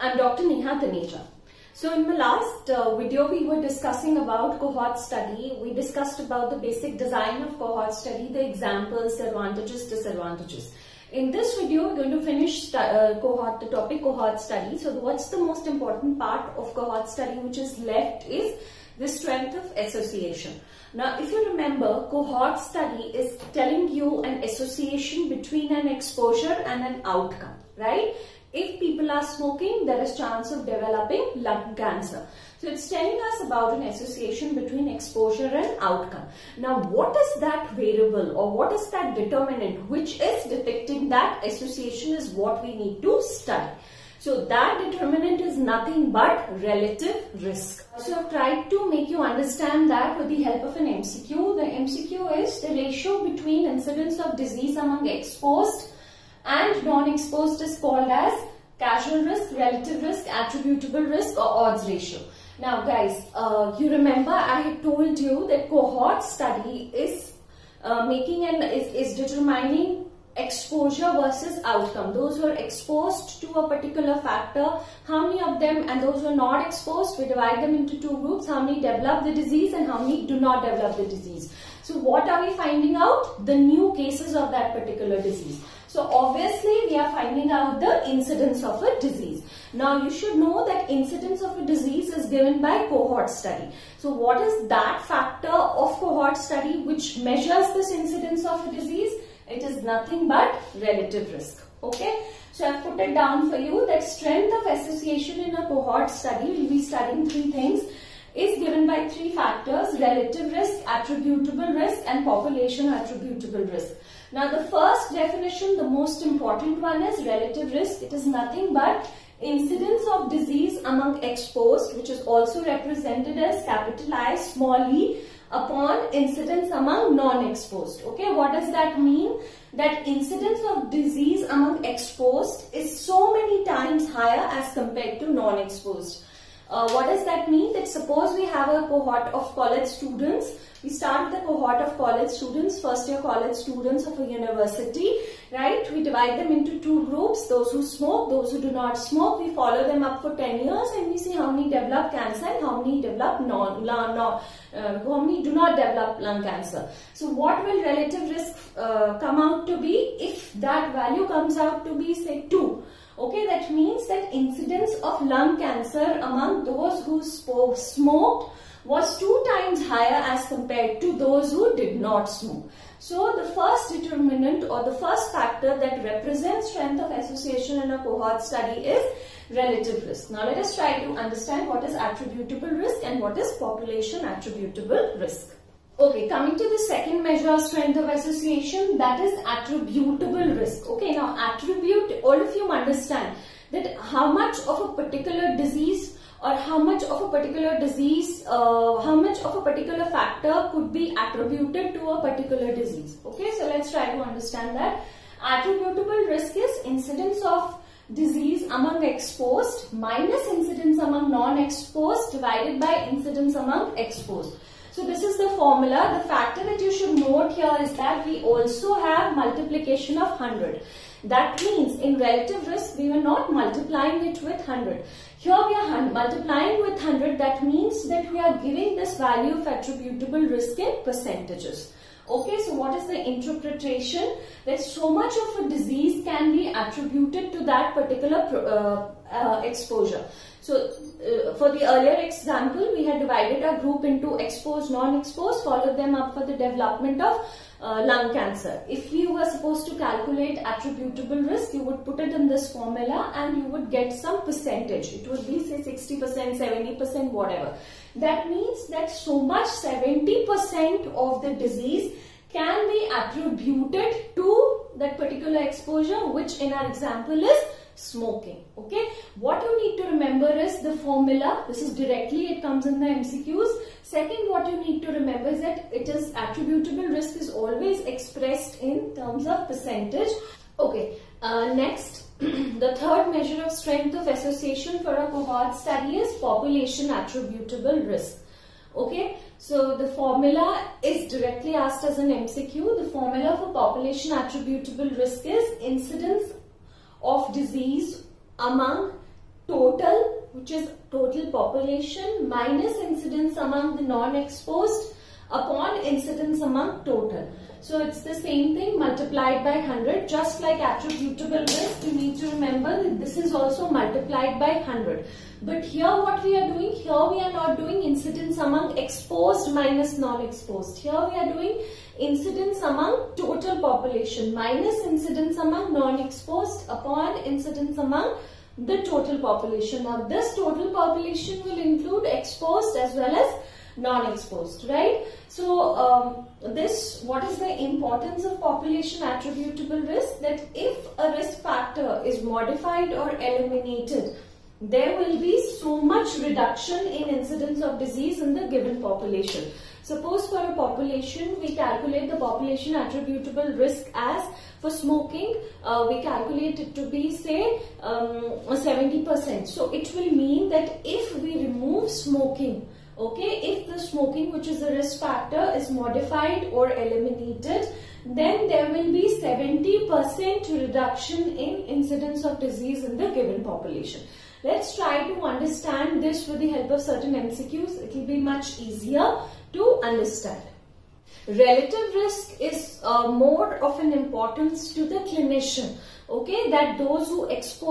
I'm Dr. Neha Taneja. So in the last video we were discussing about cohort study. We discussed about the basic design of cohort study, the examples, advantages, disadvantages. In this video we're going to finish the topic cohort study. So what's the most important part of cohort study which is left is the strength of association. Now if you remember, cohort study is telling you an association between an exposure and an outcome, right? If people are smoking, there is chance of developing lung cancer. So it's telling us about an association between exposure and outcome. Now what is that variable or what is that determinant which is depicting that association is what we need to study. So that determinant is nothing but relative risk. So I've tried to make you understand that with the help of an MCQ. The MCQ is the ratio between incidence of disease among exposed and non-exposed is called as causal risk, relative risk, attributable risk or odds ratio. Now guys, you remember I had told you that cohort study is determining exposure versus outcome. Those who are exposed to a particular factor, how many of them, and those who are not exposed, we divide them into two groups, how many develop the disease and how many do not develop the disease. So what are we finding out? The new cases of that particular disease. So obviously we are finding out the incidence of a disease. Now you should know that incidence of a disease is given by cohort study. So what is that factor of cohort study which measures this incidence of a disease? It is nothing but relative risk. Okay. So I've put it down for you that strength of association in a cohort study, we'll be studying three things, is given by three factors: relative risk, attributable risk and population attributable risk. Now the first definition, the most important one, is relative risk. It is nothing but incidence of disease among exposed, which is also represented as capital I small e, upon incidence among non-exposed. Okay, what does that mean? That incidence of disease among exposed is so many times higher as compared to non-exposed. What does that mean? That suppose we have a cohort of college students. We start with a cohort of college students, first year college students of a university, right? We divide them into two groups, those who smoke, those who do not smoke. We follow them up for 10 years and we see how many develop cancer and how many develop how many do not develop lung cancer. So what will relative risk come out to be? If that value comes out to be say 2. Okay, that means that incidence of lung cancer among those who smoked was 2 times higher as compared to those who did not smoke. So the first determinant or the first factor that represents strength of association in a cohort study is relative risk. Now let us try to understand what is attributable risk and what is population attributable risk. Okay, coming to the second measure of strength of association, that is attributable risk. Okay, now attribute, all of you understand that how much of a particular disease or how much of a particular factor could be attributed to a particular disease. Okay, so let's try to understand that. Attributable risk is incidence of disease among exposed minus incidence among non-exposed divided by incidence among exposed. So this is the formula. The factor that you should note here is that we also have multiplication of 100. That means in relative risk we were not multiplying it with 100. Here we are multiplying with 100. That means that we are giving this value of attributable risk in percentages. Okay, so what is the interpretation? That so much of a disease can be attributed to that particular exposure. So for the earlier example, we had divided our group into exposed, non-exposed, followed them up for the development of lung cancer. If you were supposed to calculate attributable risk, you would put it in this formula and you would get some percentage. It would be say 60%, 70%, whatever. That means that so much 70% of the disease can be attributed to that particular exposure, which in our example is smoking. Okay, what you need to remember is the formula. This is directly, it comes in the MCQs. Second, what you need to remember is that it is attributable risk is always expressed in terms of percentage. Okay, next, the third measure of strength of association for a cohort study is population attributable risk. Okay, so the formula is directly asked as an MCQ. The formula for population attributable risk is incidence of disease among total, which is total population, minus incidence among the non-exposed upon incidence among total. So it's the same thing multiplied by 100. Just like attributable risk, you need to remember that this is also multiplied by 100. But here what we are doing, here we are not doing incidence among exposed minus non-exposed. Here we are doing incidence among total population minus incidence among non-exposed upon incidence among the total population. Now this total population will include exposed as well as non-exposed, right? So what is the importance of population attributable risk? That if a risk factor is modified or eliminated, there will be so much reduction in incidence of disease in the given population. Suppose for a population, we calculate the population attributable risk as, for smoking, we calculate it to be, say, 70%. So it will mean that if we remove smoking, okay, if the smoking, which is a risk factor, is modified or eliminated, then there will be 70% reduction in incidence of disease in the given population. Let's try to understand this with the help of certain MCQs. It will be much easier to understand. Relative risk is more of an importance to the clinician. Okay, that those who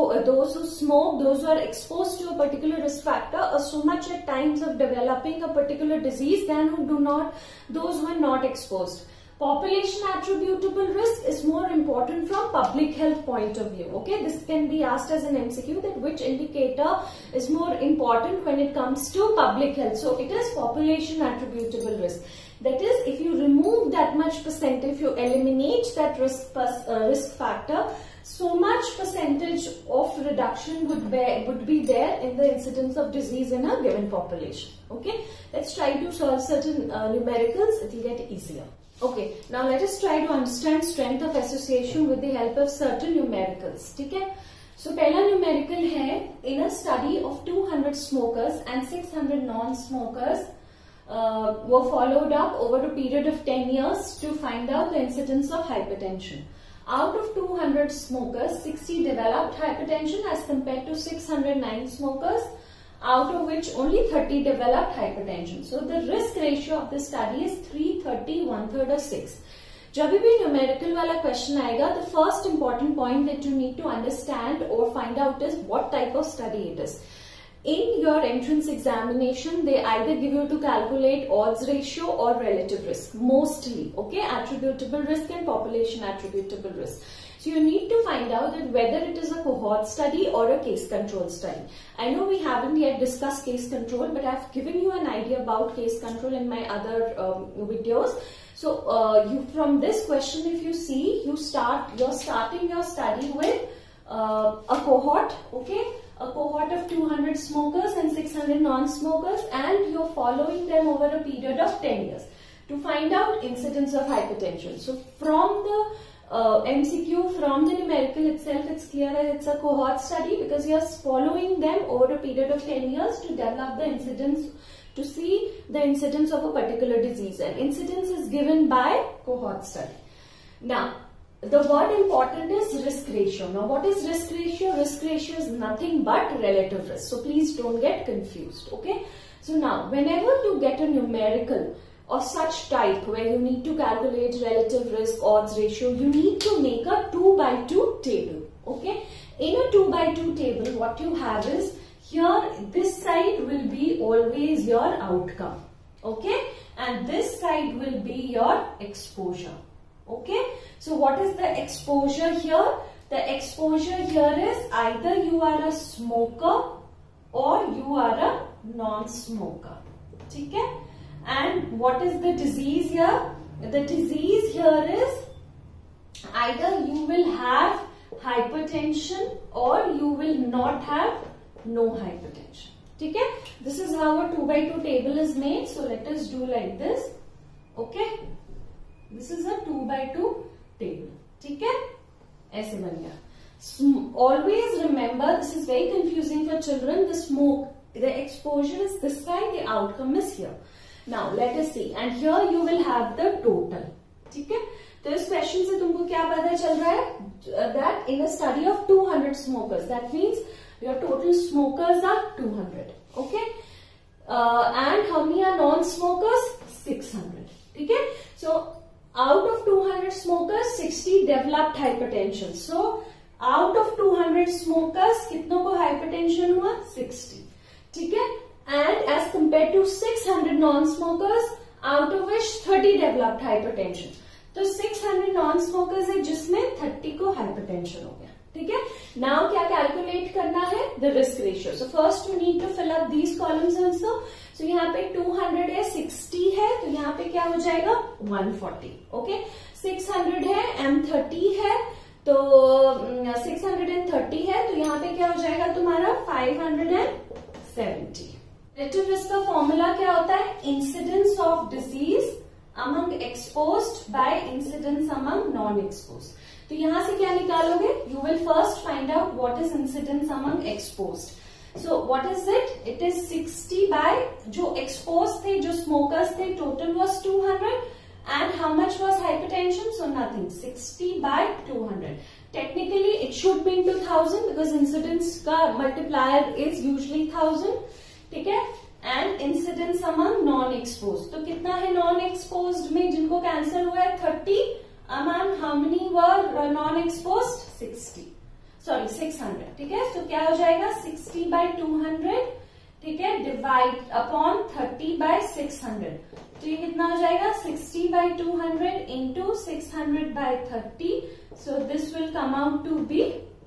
smoke, those who are exposed to a particular risk factor are so much at times of developing a particular disease than who do not, those who are not exposed. Population attributable risk is more important from public health point of view. Okay, this can be asked as an MCQ, that which indicator is more important when it comes to public health. So it is population attributable risk. That is, if you remove that much percent, if you eliminate that risk factor, so much percentage of reduction would be there in the incidence of disease in a given population. Okay, let's try to solve certain numericals. It will get easier. Okay, now let us try to understand strength of association with the help of certain numericals. Okay, so पहला numerical है, in a study of 200 smokers and 600 non-smokers were followed up over a period of 10 years to find out the incidence of hypertension. Out of 200 smokers, 60 developed hypertension as compared to 609 smokers, out of which only 30 developed hypertension. So the risk ratio of this study is 3:30, 1/3 or 6. जब भी numerical वाला question आएगा, the first important point that you need to understand or find out is what type of study it is. In your entrance examination, they either give you to calculate odds ratio or relative risk, mostly, okay, attributable risk and population attributable risk. So you need to find out that whether it is a cohort study or a case control study. I know we haven't yet discussed case control, but I've given you an idea about case control in my other videos. So from this question, if you see, you're starting your study with a cohort, okay, a cohort of 200 smokers and 600 non-smokers, and you're following them over a period of 10 years to find out incidence of hypertension. So from the MCQ, from the numerical itself, it's clear that it's a cohort study because you're following them over a period of 10 years to develop the incidence, to see the incidence of a particular disease, and incidence is given by cohort study. Now, the word important is risk ratio. Now, what is risk ratio? Risk ratio is nothing but relative risk. So, please don't get confused. Okay. So, now, whenever you get a numerical of such type where you need to calculate relative risk, odds ratio, you need to make a 2x2 table. Okay. In a 2x2 table, what you have is, here this side will be always your outcome. Okay. And this side will be your exposure. Okay. So what is the exposure here? The exposure here is either you are a smoker or you are a non-smoker. Okay. And what is the disease here? The disease here is either you will have hypertension or you will not have no hypertension. Okay. This is how a 2x2 table is made. So let us do like this. Okay. This is a 2x2 table. Okay. ऐसे बन गया. Always remember, this is very confusing for children. The exposure is this side, the outcome is here. Now let us see, and here you will have the total. Okay. तो इस question से तुमको क्या पता चल रहा है? That in a study of 200 smokers, that means your total smokers are 200. Okay, and how many are non smokers? 600. ठीक है, सो out of 200 smokers 60 developed hypertension. So out of 200 smokers कितनों को hypertension हुआ? 60. ठीक है, and as compared to 600 non-smokers out of which 30 developed hypertension. तो 600 non-smokers है जिसमें 30 को hypertension हो गया. ठीक है, now क्या कैलकुलेट करना है? The risk ratio. So first you need to fill up these columns also. So यहाँ पे 200 है, 60 है, तो यहाँ पे क्या हो जाएगा? 140. ओके, 600 है, M30 है, तो 630 है, तो यहाँ पे क्या हो जाएगा तुम्हारा? 570. रिलेटिव रिस्क का फॉर्मूला क्या होता है? Incidence of disease among exposed by incidence among non exposed. तो यहां से क्या निकालोगे? You will first find out what is incidence among exposed. So what is it? It is 60 by जो exposed थे, जो smokers थे, total was 200 and how much was hypertension? So nothing. 60 by 200. Technically it should be into 1000 because incidence का multiplier is usually 1000. ठीक है, and incidence among non-exposed. तो कितना है non-exposed में जिनको कैंसर हुआ है? 30. Among how many were non-exposed? 60. Sorry 600. ठीक है, तो क्या हो जाएगा? 60 by 200. ठीक है, डिवाइड अपॉन 30 by 600. तो ये कितना हो जाएगा? 60 by 200 into 600 by 30. So this will come out to be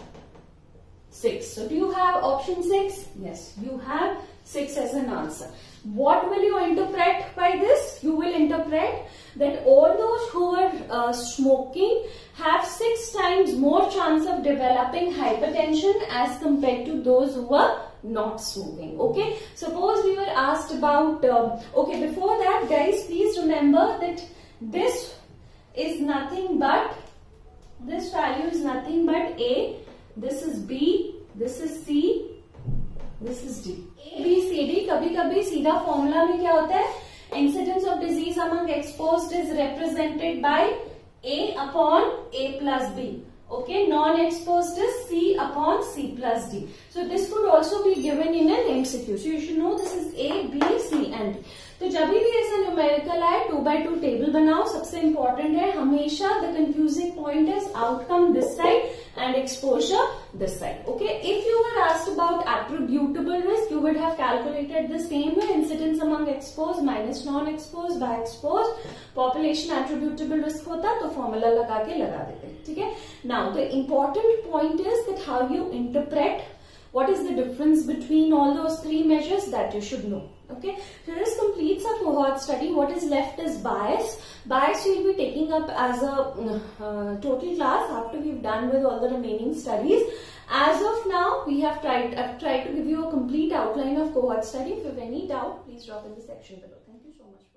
6. So do you have option 6? Yes, you have 6 as an answer. What will you interpret by this? You will interpret that all those who are smoking have 6 times more chance of developing hypertension as compared to those who are not smoking. Okay, suppose we were asked about okay, before that guys, please remember that this is nothing but, this value is nothing but A, this is B, this is C, this is D. A, B, C, D. कभी कभी सीधा formula में क्या होता है? Incidence of disease among exposed is represented by A upon A plus B. Okay, non-exposed is C upon C plus D. So this could also be given in an MCQ. So you should know this is A, B, C and D. तो जब भी ऐसा numerical आए 2x2 table बनाओ. सबसे important है हमेशा the confusing point is outcome this side and exposure this side. Okay, if you were asked about attributable risk, you would have calculated the same way, incidence among exposed minus non-exposed by exposed. Population attributable risk होता तो formula लगा के लगा देते. ठीक है, now the important point is that how you interpret, what is the difference between all those 3 measures, that you should know. Okay, so this completes our cohort study. What is left is bias. Bias we will be taking up as a total class after we've done with all the remaining studies. As of now, I've tried to give you a complete outline of cohort study. If you have any doubt, please drop in the section below. Thank you so much.